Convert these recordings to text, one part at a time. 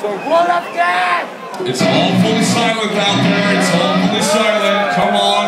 It's all fully silent out there. It's all fully silent. Come on.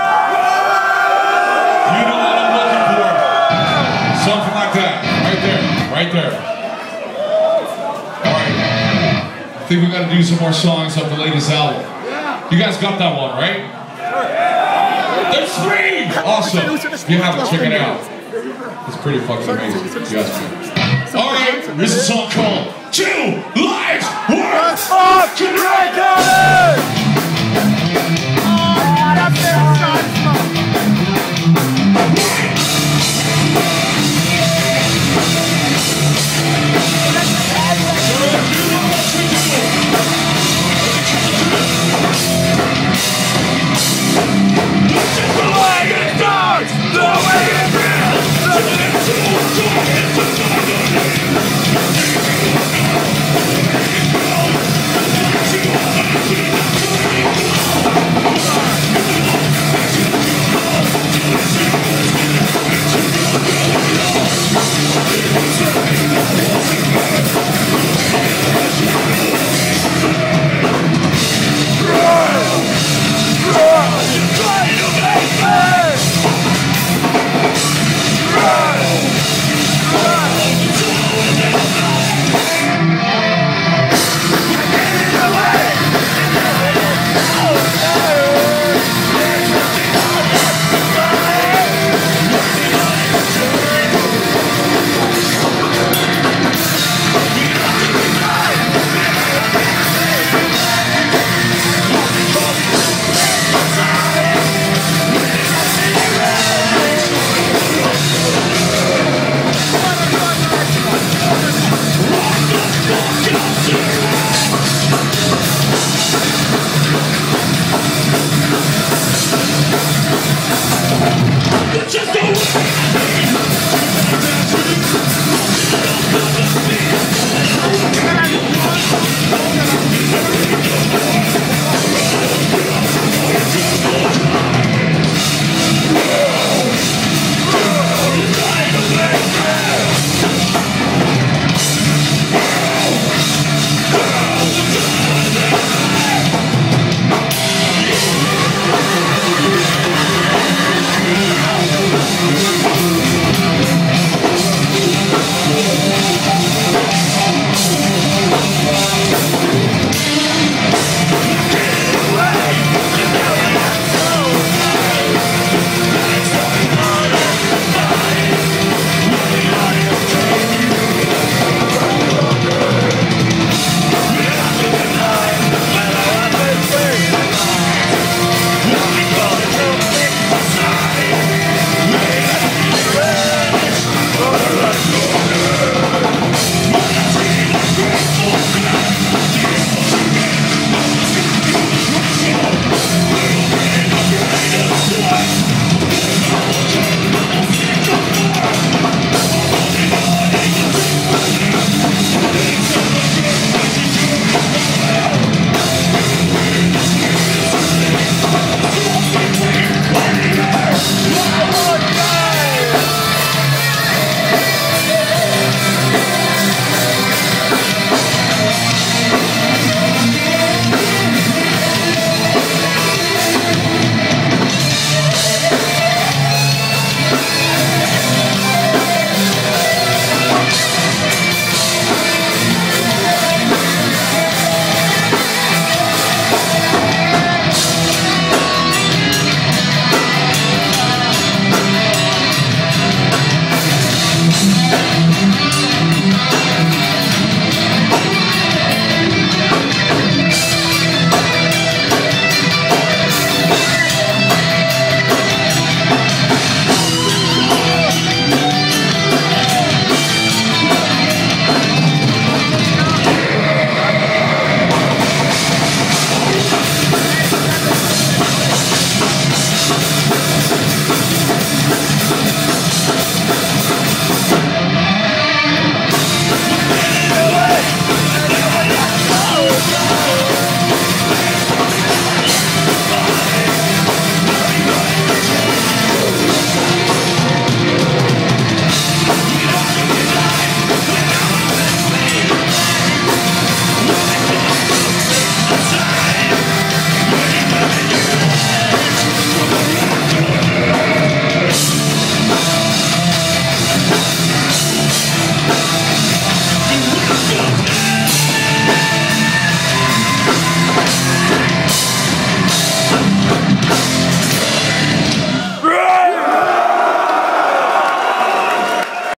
You know what I'm looking for. Something like that. Right there. Right there. Alright. I think we gotta do some more songs off the latest album. You guys got that one, right? There's 3! Awesome. If you haven't, check it out. It's pretty fucking amazing. You guys can. Alright, this is a song called 2 Lives Worth of Dragon!